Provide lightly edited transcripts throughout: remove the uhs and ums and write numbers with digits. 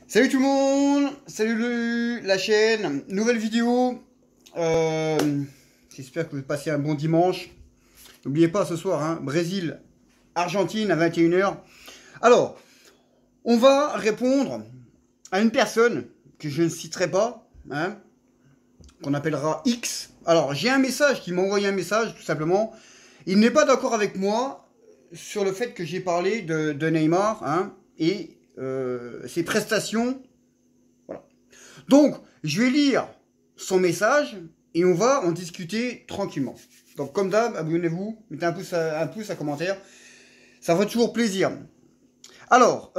Salut tout le monde, salut la chaîne, nouvelle vidéo. J'espère que vous passez un bon dimanche. N'oubliez pas ce soir, hein, Brésil, Argentine à 21 h. Alors, on va répondre à une personne que je ne citerai pas, hein, qu'on appellera X. Alors, j'ai un message qui m'a envoyé un message, tout simplement. Il n'est pas d'accord avec moi sur le fait que j'ai parlé de Neymar, hein, et ses prestations. Voilà. Donc, je vais lire son message et on va en discuter tranquillement. Donc, comme d'hab, abonnez-vous, mettez un pouce à commentaire. Ça fait toujours plaisir. Alors,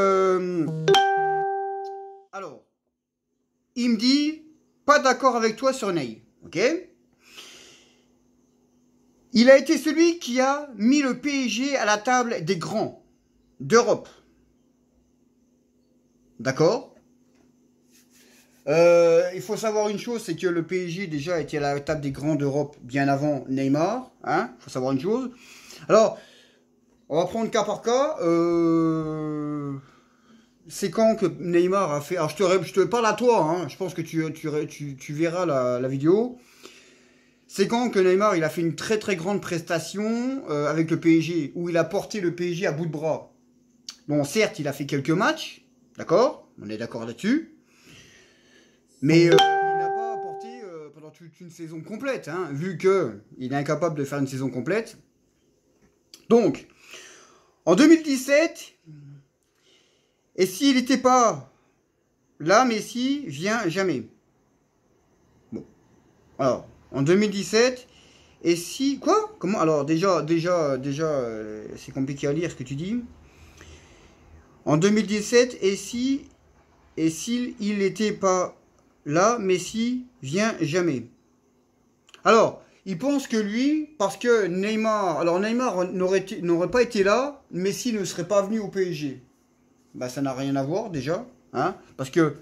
il me dit, pas d'accord avec toi sur Ney, ok? Il a été celui qui a mis le PSG à la table des grands d'Europe. D'accord? Il faut savoir une chose, c'est que le PSG déjà était à la table des grands d'Europe bien avant Neymar. Hein? Il faut savoir une chose. Alors, on va prendre cas par cas. C'est quand que Neymar a fait... Alors, je te parle à toi. Hein? Je pense que tu verras la vidéo. C'est quand que Neymar il a fait une très très grande prestation avec le PSG, où il a porté le PSG à bout de bras. Bon, certes, il a fait quelques matchs, d'accord, on est d'accord là-dessus, mais il n'a pas apporté pendant toute une saison complète, hein, vu qu'il est incapable de faire une saison complète. Donc, en 2017, et s'il n'était pas là, Messi vient jamais. Bon, alors... En 2017, et si... Quoi? Comment? Alors, déjà c'est compliqué à lire ce que tu dis. En 2017, et s'il n'était pas là, Messi vient jamais. Alors, il pense que lui, parce que Neymar... Alors, Neymar n'aurait pas été là, Messi ne serait pas venu au PSG. Bah, ça n'a rien à voir, déjà. Hein, parce que...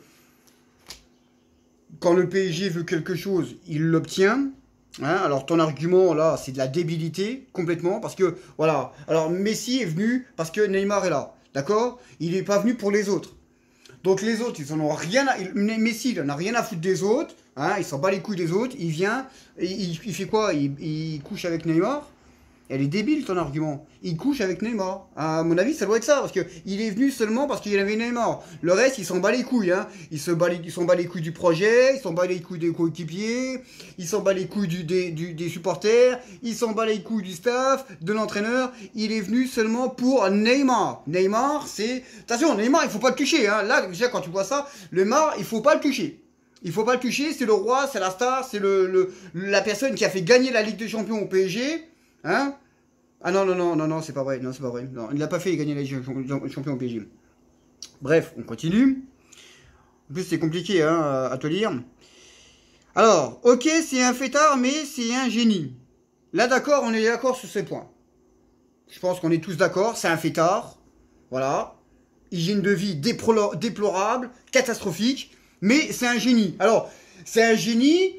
Quand le PSG veut quelque chose, il l'obtient. Hein, alors ton argument là, c'est de la débilité complètement parce que voilà. Alors Messi est venu parce que Neymar est là, d'accord? Il n'est pas venu pour les autres. Donc les autres, ils en ont rien. Messi, il n'en a rien à foutre des autres. Hein, il s'en bat les couilles des autres. Il vient, il fait quoi? Il couche avec Neymar. Elle est débile ton argument. Il couche avec Neymar. À mon avis, ça doit être ça. Parce qu'il est venu seulement parce qu'il avait Neymar. Le reste, il s'en bat les couilles. Hein. Il s'en bat les couilles du projet. Il s'en bat les couilles des coéquipiers. Il s'en bat les couilles des supporters. Il s'en bat les couilles du staff, de l'entraîneur. Il est venu seulement pour Neymar. Neymar, c'est... Attention, Neymar, il faut pas le toucher. Hein. Là, déjà, quand tu vois ça, Neymar, il faut pas le toucher. Il faut pas le toucher. C'est le roi, c'est la star, c'est la personne qui a fait gagner la Ligue des Champions au PSG. Hein? Ah non, c'est pas vrai. Non, c'est pas vrai. Non, il n'a pas fait gagner les champions au PSG. Bref, on continue. En plus, c'est compliqué hein, à te lire. Alors, ok, c'est un fêtard, mais c'est un génie. Là, d'accord, on est d'accord sur ces points. Je pense qu'on est tous d'accord. C'est un fêtard. Voilà. Hygiène de vie déplorable, catastrophique. Mais c'est un génie. Alors, c'est un génie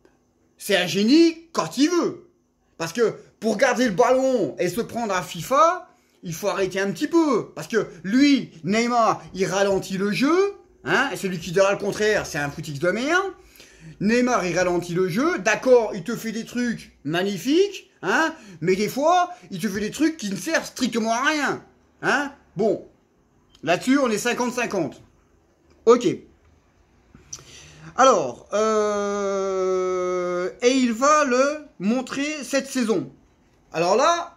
quand il veut. Parce que pour garder le ballon et se prendre à FIFA, il faut arrêter un petit peu. Parce que lui, Neymar, il ralentit le jeu. Hein, et celui qui dira le contraire, c'est un footix de merde. Neymar, il ralentit le jeu. D'accord, il te fait des trucs magnifiques. Hein, mais des fois, il te fait des trucs qui ne servent strictement à rien. Hein, bon, là-dessus, on est 50-50. Ok. Alors, et il va le montrer cette saison. Alors là,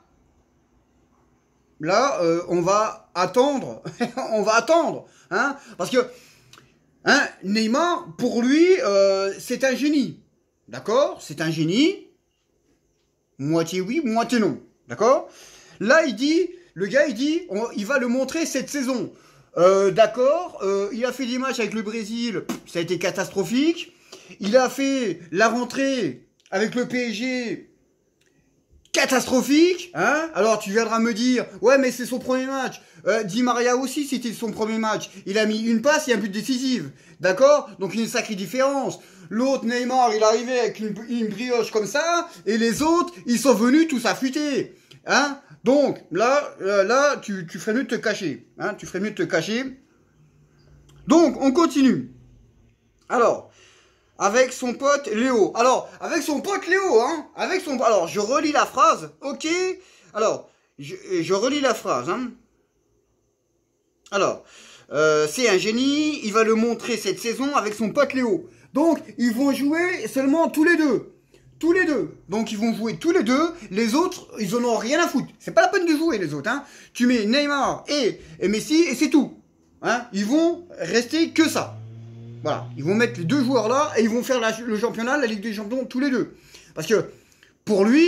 on va attendre, on va attendre, hein, parce que hein, Neymar, pour lui, c'est un génie, d'accord? C'est un génie, moitié oui, moitié non, d'accord? Là, le gars, il dit, il va le montrer cette saison. D'accord, il a fait des matchs avec le Brésil, ça a été catastrophique. Il a fait la rentrée avec le PSG, catastrophique. Hein. Alors tu viendras me dire, ouais mais c'est son premier match. Di Maria aussi c'était son premier match. Il a mis une passe et un but décisif. D'accord? Donc il y a une sacrée différence. L'autre Neymar, il arrivait avec une brioche comme ça, et les autres, ils sont venus tous affûtés. Hein? Donc, là, tu ferais mieux de te cacher. Hein? Tu ferais mieux de te cacher. Donc, on continue. Alors, avec son pote Léo. Alors, avec son pote Léo, hein. Alors, je relis la phrase, ok. Alors, je relis la phrase, hein. Alors, c'est un génie, il va le montrer cette saison avec son pote Léo. Donc, ils vont jouer seulement tous les deux. Tous les deux. Donc, ils vont jouer tous les deux. Les autres, ils en ont rien à foutre. C'est pas la peine de jouer, les autres, hein. Tu mets Neymar et Messi et c'est tout. Hein. Ils vont rester que ça. Voilà. Ils vont mettre les deux joueurs là et ils vont faire le championnat, la Ligue des Champions, tous les deux. Parce que, pour lui,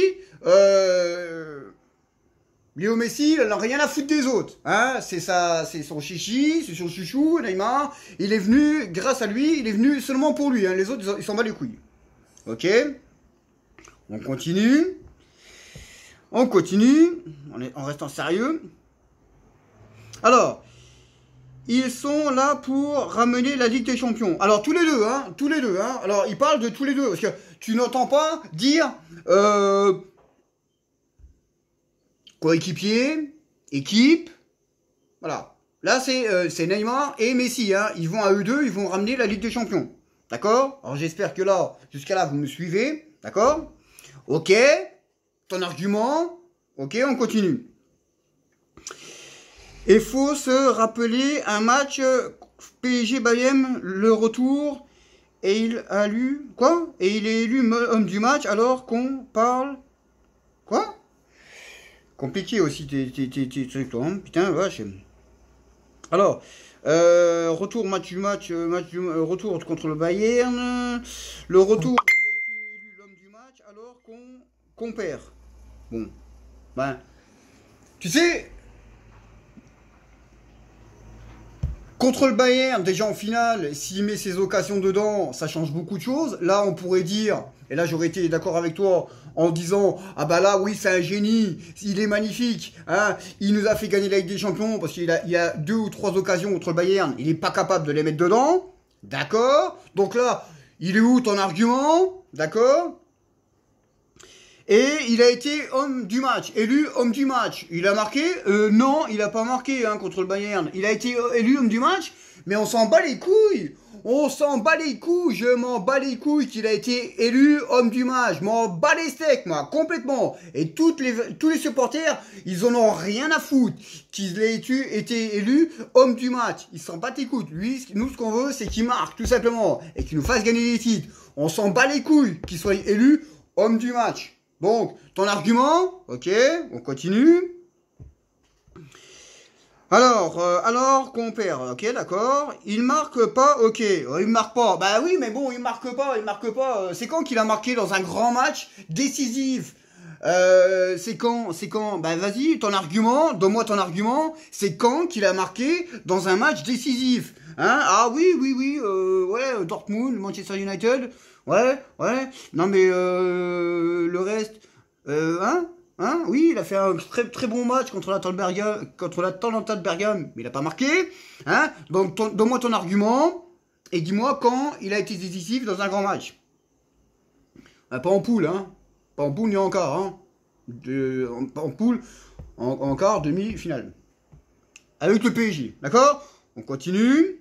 Léo Messi, il n'a rien à foutre des autres. Hein, c'est son chichi, c'est son chouchou, Neymar. Il est venu, grâce à lui, il est venu seulement pour lui. Hein. Les autres, ils s'en battent les couilles. Ok. On continue. On continue. En restant sérieux. Alors, ils sont là pour ramener la Ligue des Champions. Alors, tous les deux, hein. Tous les deux, hein. Alors, ils parlent de tous les deux. Parce que tu n'entends pas dire... coéquipier, équipe, voilà. Là, c'est Neymar et Messi, hein. Ils vont à eux deux, ils vont ramener la Ligue des Champions. D'accord? Alors, j'espère que là, jusqu'à là, vous me suivez. D'accord? Ok. Ton argument. Ok, on continue. Il faut se rappeler un match PSG Bayern, le retour, et il a lu... Quoi? Et il est élu homme du match alors qu'on parle... Quoi? Compliqué aussi tes trucs, toi, hein. Putain, vache. Alors, retour, retour contre le Bayern. Le retour, il a été élu l'homme du match alors qu'on perd. Bon, ben, tu sais, contre le Bayern, déjà en finale, s'il met ses occasions dedans, ça change beaucoup de choses. Là, on pourrait dire, et là j'aurais été d'accord avec toi, en disant, ah bah là, oui, c'est un génie, il est magnifique, hein, il nous a fait gagner la Ligue des Champions, parce qu'il a 2 ou 3 occasions contre le Bayern, il n'est pas capable de les mettre dedans, d'accord? Donc là, il est où ton argument? D'accord? Et il a été homme du match, élu homme du match. Il a marqué? Non, il n'a pas marqué hein, contre le Bayern. Il a été élu homme du match, mais on s'en bat les couilles. On s'en bat les couilles, je m'en bats les couilles qu'il a été élu homme du match. Je m'en bats les steaks, moi, complètement. Et tous les supporters, ils en ont rien à foutre qu'il ait été élu homme du match. Ils s'en battent les couilles. Lui, nous, ce qu'on veut, c'est qu'il marque, tout simplement. Et qu'il nous fasse gagner des titres. On s'en bat les couilles qu'il soit élu homme du match. Donc, ton argument, ok, on continue. Alors qu'on perd, ok, d'accord. Il marque pas, ok. Il marque pas. Bah oui, mais bon, il marque pas. C'est quand qu'il a marqué dans un grand match décisif? C'est quand? Bah vas-y, ton argument, donne-moi ton argument. C'est quand qu'il a marqué dans un match décisif? Hein? Ah oui, ouais, Dortmund, Manchester United. Ouais. Non mais le reste, oui, il a fait un très très bon match contre l'Atalanta de Bergame, mais il n'a pas marqué. Hein? Donc donne-moi ton argument et dis-moi quand il a été décisif dans un grand match. Pas en poule, hein. Pas en poule ni en quart, hein. En poule, en quart, demi-finale. Avec le PSG, d'accord? On continue.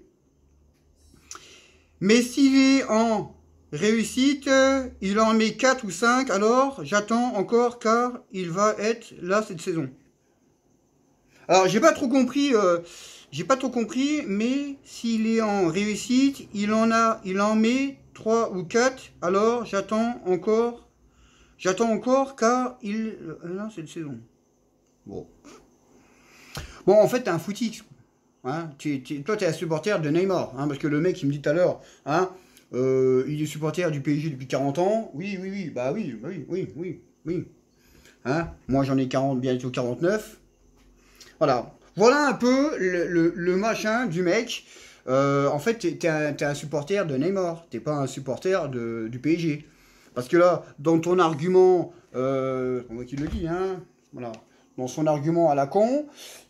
Mais s'il est en réussite, il en met 4 ou 5, alors j'attends encore car il va être là cette saison. Alors j'ai pas trop compris, mais s'il est en réussite, il en met 3 ou 4, alors j'attends encore car il là cette saison. Bon, en fait t'es un footix. Hein, toi t'es un supporter de Neymar, hein, parce que le mec il me dit tout à l'heure, hein. Il est supporter du PSG depuis 40 ans. Oui. Hein? Moi j'en ai 40, bientôt 49. Voilà un peu le machin du mec. En fait, t'es un supporter de Neymar. T'es pas un supporter du PSG. Parce que là, dans ton argument, on voit qu'il le dit, hein. Voilà. Dans son argument à la con,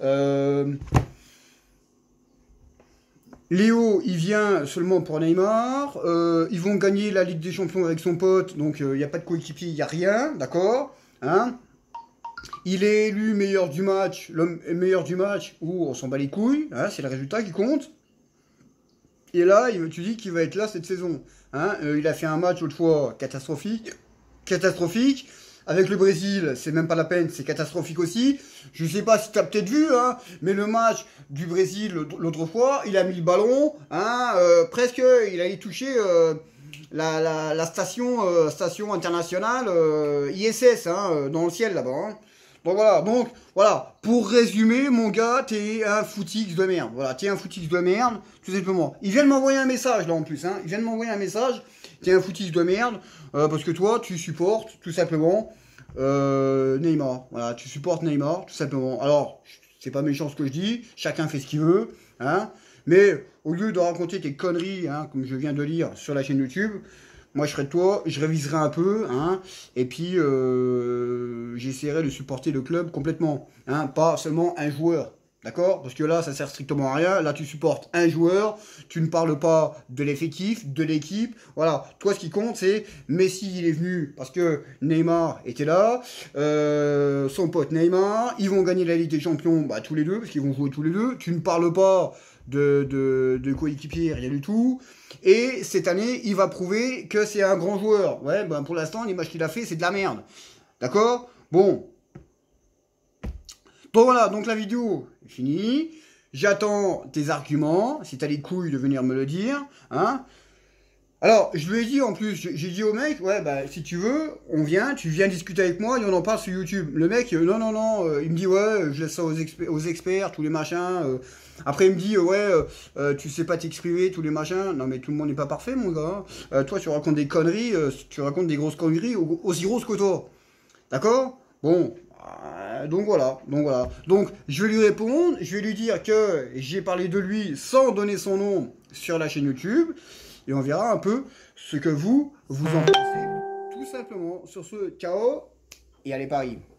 Léo, il vient seulement pour Neymar. Ils vont gagner la Ligue des Champions avec son pote, donc il n'y a pas de coéquipier, il n'y a rien, d'accord, hein. Il est élu meilleur du match, l'homme meilleur du match, ou on s'en bat les couilles, hein, c'est le résultat qui compte. Et là, tu dis qu'il va être là cette saison. Hein, il a fait un match l'autre fois catastrophique. Catastrophique. Avec le Brésil, c'est même pas la peine, c'est catastrophique aussi. Je sais pas si tu as peut-être vu, hein, mais le match du Brésil l'autre fois, il a mis le ballon, hein, presque, il allait toucher la station internationale ISS, hein, dans le ciel là-bas. Hein. Donc voilà, pour résumer, mon gars, t'es un footix de merde. Voilà, t'es un footix de merde, tout simplement. Il vient de m'envoyer un message là en plus, hein. Il vient de m'envoyer un message. T'es un footix de merde, parce que toi, tu supportes tout simplement Neymar. Voilà, tu supportes Neymar, tout simplement. Alors, c'est pas méchant ce que je dis, chacun fait ce qu'il veut, hein. Mais au lieu de raconter tes conneries, hein, comme je viens de lire sur la chaîne YouTube, moi je serais toi, je réviserai un peu, hein, et puis j'essaierai de supporter le club complètement, hein, pas seulement un joueur. D'accord? Parce que là, ça sert strictement à rien. Là, tu supportes un joueur, tu ne parles pas de l'effectif, de l'équipe. Voilà, toi, ce qui compte, c'est Messi, il est venu parce que Neymar était là. Son pote Neymar, ils vont gagner la Ligue des Champions, bah, tous les deux, parce qu'ils vont jouer tous les deux. Tu ne parles pas de coéquipier, rien du tout. Et cette année, il va prouver que c'est un grand joueur. Ouais, ben pour l'instant, l'image qu'il a fait, c'est de la merde. D'accord? Bon. Donc voilà, donc la vidéo est finie. J'attends tes arguments, si t'as les couilles de venir me le dire. Hein. Alors, je lui ai dit en plus, j'ai dit au mec, ouais, bah si tu veux, on vient, tu viens discuter avec moi et on en parle sur YouTube. Le mec, non, il me dit, ouais, je laisse ça aux experts, tous les machins. Après, il me dit, ouais, tu sais pas t'exprimer, tous les machins. Non, mais tout le monde n'est pas parfait, mon gars. Toi, tu racontes des conneries, tu racontes des grosses conneries aussi grosses que toi. D'accord? Bon. Donc voilà. Donc je vais lui répondre, je vais lui dire que j'ai parlé de lui sans donner son nom sur la chaîne YouTube. Et on verra un peu ce que vous en pensez. Tout simplement sur ce. Ciao et allez Paris.